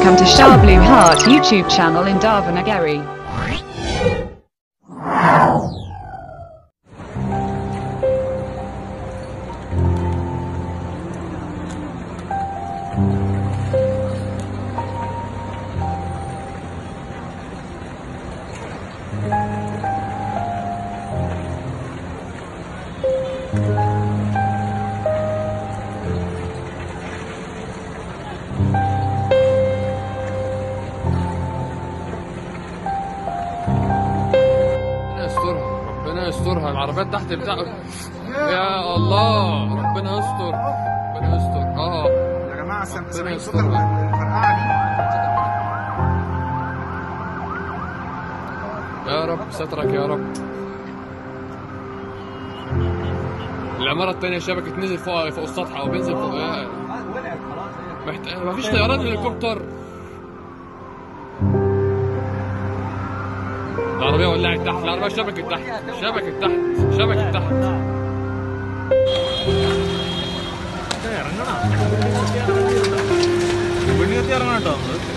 welcome to Shah Blue Heart YouTube channel in Davanagarhi. ربنا يسترها العربيات تحت بتاع. يا الله ربنا يستر ربنا يستر. يا جماعه سامعين صوت الفرقعه دي؟ يا رب سترك يا رب. العمارة التانية شبكة نزل فوق السطح او بينزل فوق. مفيش طيران هليكوبتر. العربية ولعت تحت، العربية شبكت تحت شبكت تحت شبكت تحت. ഇറങ്ങണം കേട്ടോ.